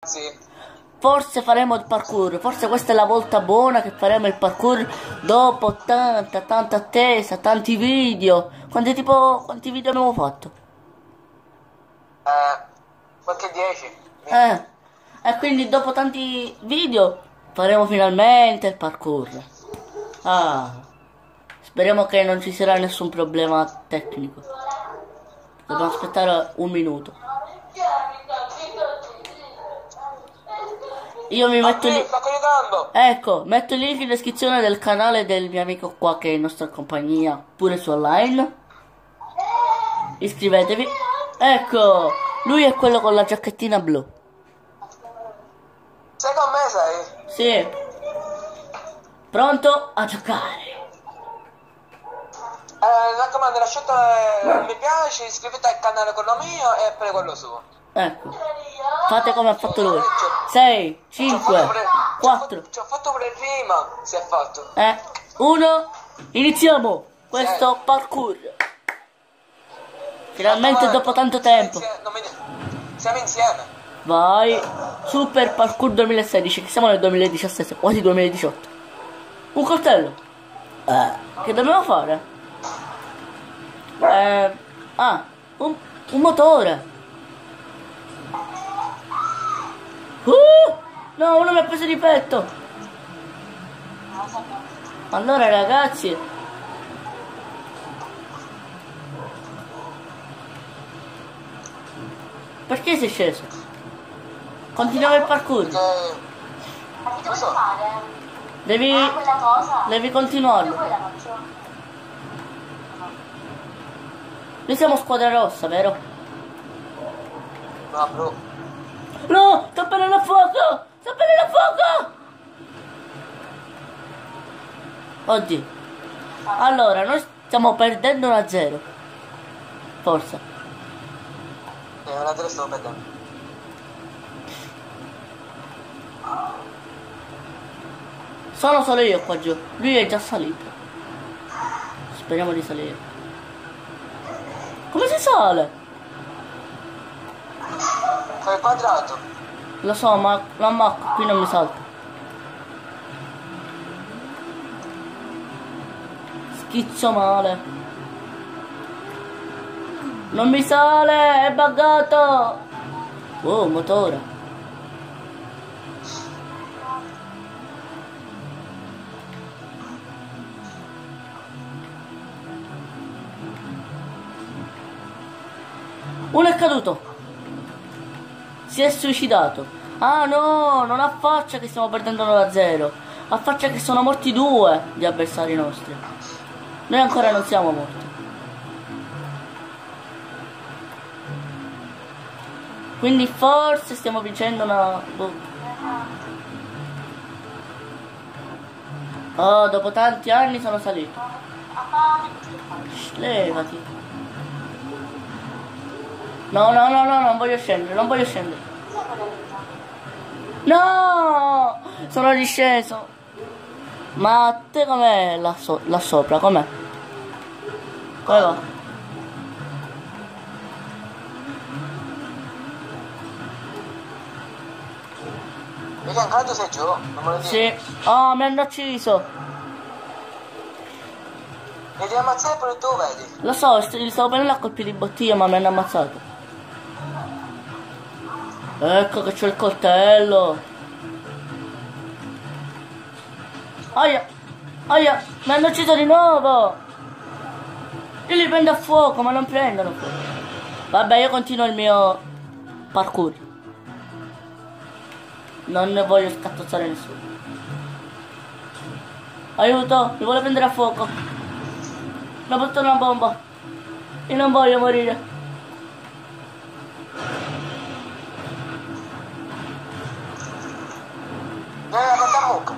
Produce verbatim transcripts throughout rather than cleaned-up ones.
Sì. Forse faremo il parkour, forse questa è la volta buona che faremo il parkour dopo tanta, tanta attesa, tanti video. Quanti tipo, quanti video abbiamo fatto? Eh, qualche dieci. Eh, e quindi dopo tanti video faremo finalmente il parkour. Ah, speriamo che non ci sarà nessun problema tecnico. Dobbiamo aspettare un minuto. Io mi metto lì. Sta collegando. Ecco, metto il link in descrizione del canale del mio amico qua che è in nostra compagnia, pure su online. Iscrivetevi. Ecco, lui è quello con la giacchettina blu. Sei con me, sai? Sì. Pronto a giocare. Eh, raccomando, lasciate un mi piace, iscrivetevi al canale quello mio e pure quello suo. Ecco. Fate come ha fatto lui. sei, cinque, quattro. Ci ho fatto pure prima, si è fatto. Eh, uno. Iniziamo questo parkour. Finalmente dopo tanto tempo. Siamo insieme. Vai. Super parkour duemilasedici, che siamo nel duemiladiciassette, quasi duemiladiciotto. Un coltello. Eh, che dobbiamo fare? Eh, ah, un, un motore. Uh, no, uno mi ha preso di petto. Allora ragazzi, perché sei sceso? Continuiamo il parkour. Che... Ma che dovete fare? Devi, Ah, quella cosa? devi Io continuarlo. poi la faccio. Noi siamo squadra rossa, vero? No, bro. No, sto prendendo fuoco! Sto prendendo fuoco! Oddio. Allora, noi stiamo perdendo uno a zero. Forza. Eh, una te stavo perdendo. Sono solo io qua giù. Lui è già salito. Speriamo di salire. Come si sale? Fai il quadrato. Lo so, ma la macca qui non mi salta. Schizzo male. Non mi sale, è buggato. Oh, motore. Uno è caduto. Si è suicidato. Ah no, non ha faccia che stiamo perdendo uno a zero. Ha faccia che sono morti due di avversari nostri. Noi ancora non siamo morti. Quindi forse stiamo vincendo una... Oh, dopo tanti anni sono salito. Shh, levati. No, no, no, no, non voglio scendere, non voglio scendere. No! Sono risceso. Ma a te com'è là, so là sopra? Com'è? Come va? Mica ancora tu sei giù, non me lo dici? Sì. Oh, mi hanno ucciso. Mi devi ammazzare pure tu, vedi? Lo so, st gli stavo prendendo a colpi di bottiglia, ma mi hanno ammazzato. Ecco che c'è il coltello. Aia, aia, mi hanno ucciso di nuovo. Io li prendo a fuoco, ma non prendono fuoco. Vabbè, io continuo il mio parkour. Non ne voglio scattozzare nessuno. Aiuto, mi vuole prendere a fuoco. Mi ha buttato una bomba. Io non voglio morire. Vieni a questa mucca.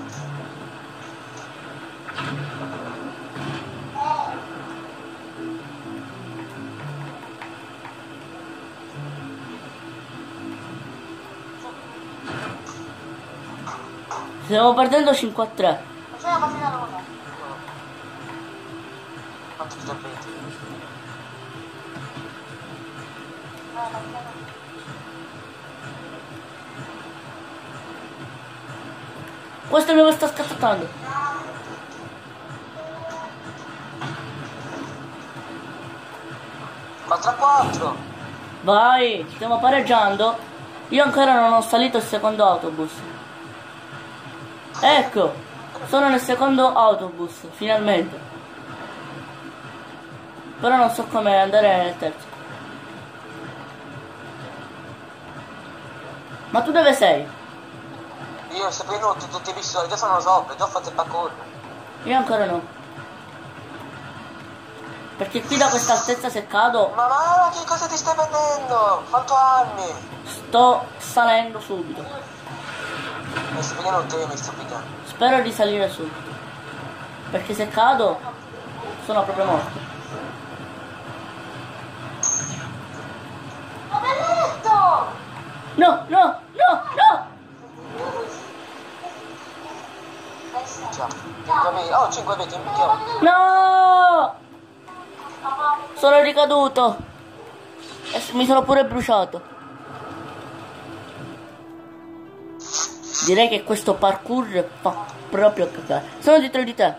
Stiamo perdendo cinque a tre. Facciamo la partita lunga. Quanto ti venti? Questo è il mio sta scattando. quattro a quattro. Vai, stiamo pareggiando. Io ancora non ho salito il secondo autobus. Ecco, sono nel secondo autobus, finalmente. Però non so come andare nel terzo. Ma tu dove sei? Io sto venuto, tutti i pistoli, già sono sopra, già ho fatto il parkour. Io ancora no. Perché qui da questa altezza se cado Ma ma che cosa ti stai prendendo? Quanto armi? sto salendo subito. Mi sto pigliando io, mi sto pigliando. Spero di salire subito. Perché se cado sono proprio morto. Ma benedetto! No, no, no, no! Ciao. Oh, cinque veti, minchia. No! Sono ricaduto. E s- mi sono pure bruciato. Direi che questo parkour fa proprio cagare. Sono dietro di te.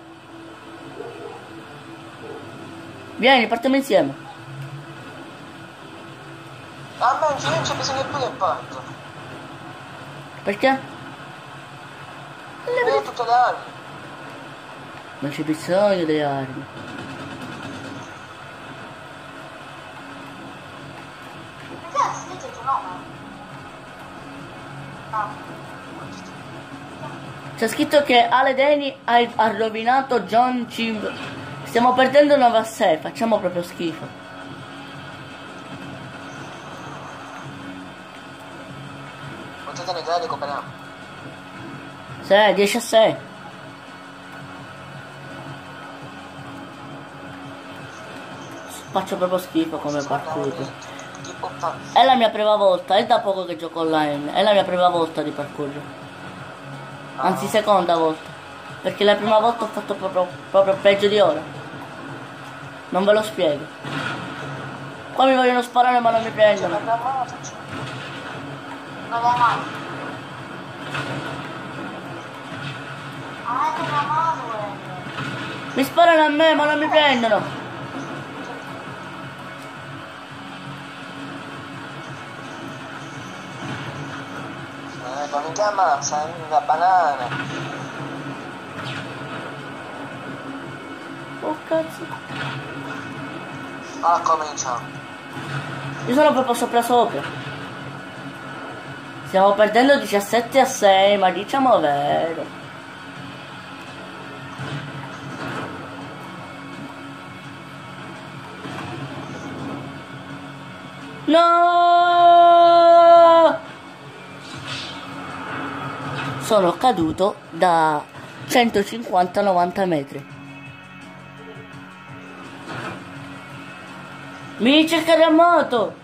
Vieni, partiamo insieme. A me non c'è bisogno più del parto. Perché? Io ho tutte le armi. Non c'è bisogno delle armi. Perché si dice il tuo nome? No. C'è scritto che Ale Deni ha, ha rovinato John Jim. Stiamo perdendo nove a sei, facciamo proprio schifo. Potete ne tre, recuperiamo. Sì, dieci a sei. Faccio proprio schifo come parkour. Tipo tanto. È la mia prima volta, è da poco che gioco online, è la mia prima volta di parkour. Anzi seconda volta. Perché la prima volta ho fatto proprio, proprio peggio di ora. Non ve lo spiego. Qua mi vogliono sparare ma non mi prendono. Non è mai. Ah, è una mano, Mi sparano a me ma non mi prendono. Eh, con minchia ammazza, una banana. Oh cazzo. Ah, cominciamo. Io sono proprio sopra sopra. Stiamo perdendo diciassette a sei, ma diciamo vero. No! Sono caduto da centocinquanta a novanta metri. Mi c'è il terremoto!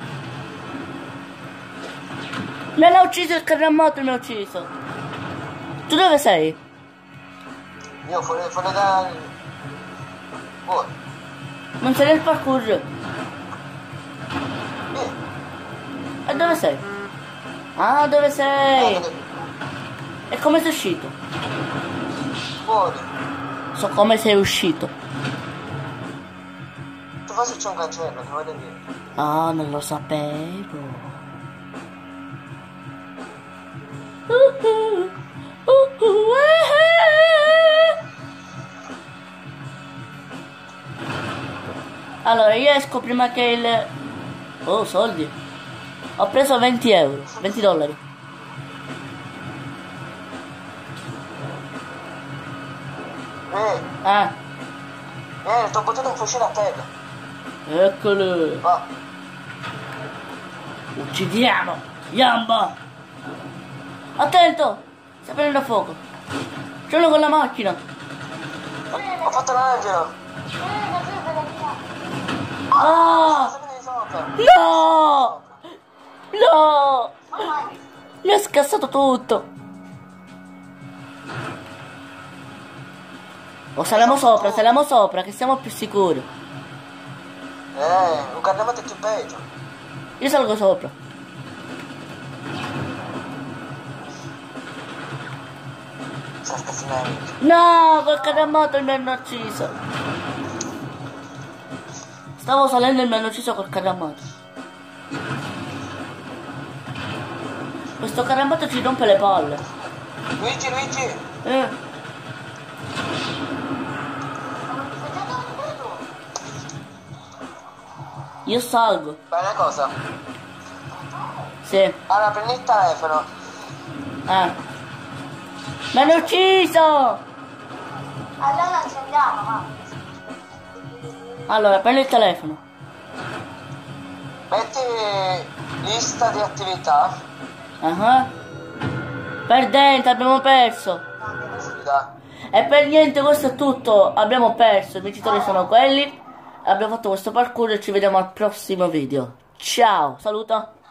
Non ha ucciso il terremoto, mi ha ucciso. Tu dove sei? Io fuori, fuori da... Fuori. Non sei nel parkour. Vieni. E dove sei? Ah, dove sei? Ah, dove- E come sei uscito? Fuori. So come sei uscito. Tu forse c'è un cancello, che voglio dire. Ah, non lo sapevo. Uh, uh, uh, uh, eh. Allora, io esco prima che il... Oh, soldi. Ho preso venti euro, venti dollari. Vieni, Ah, vieni, sto buttando un fucile a terra. eccolo. Va. Uccidiamo. Yamba. Attento. Sta prendendo fuoco. C'è uno con la macchina. Ho fatto l'angelo. Ah, Sapete di sopra. no. No. Mi ha scassato tutto. O saliamo sopra, saliamo sopra, che siamo più sicuri. Eh, un carnevale è più peggio. Io salgo sopra. No, col caramato mi hanno ucciso. Stavo salendo e mi hanno ucciso col caramato. Questo caramato ci rompe le palle. Luigi, Luigi. Eh. Io salgo. Fai una cosa. Sì. Allora prendi il telefono. Ah. Mi hanno ucciso! Allora ci andiamo, va. Allora, prendi il telefono. Metti lista di attività. Ah. Perdente, abbiamo perso. Attività. E per niente, questo è tutto. Abbiamo perso. I vincitori sono quelli. Abbiamo fatto questo parkour e ci vediamo al prossimo video. Ciao, saluta.